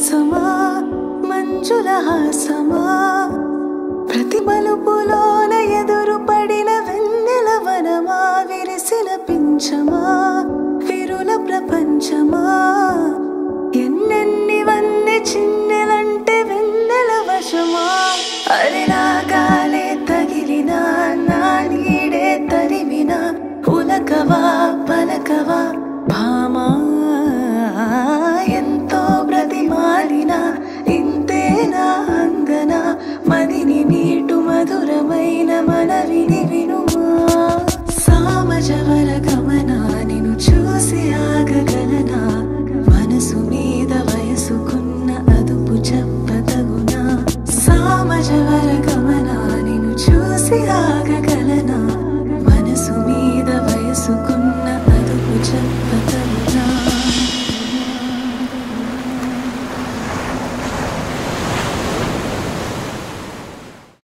విలాసమా మంజుల హాసమా ప్రతి మలుపులోన ఎదురు పడిన వెన్నెల వనమా విరిసిన పించమా విరుల ప్రపంచమా ఎన్నెన్ని వన్నె చిన్నెలంటే వెన్నెల వశమా అరిలాగాలే తగిలినా నా నీడే తరిమినా ఉలకవా పలకవా భామా ఎంతో బ్రతిమాలినా ఇంతేనా అందనా మదిని మీటు మధురమైన మనవిని వినుమా సామజవర గమనా నిన్ను చూసి ఆగగలనా మనసు మీద వయసుకున్న అదుపు చెప్పతగునా సామజవర గమనా నిన్ను చూసి ఆగగలనా మనసు మీద వయసుకున్న అదుపు చెప్ప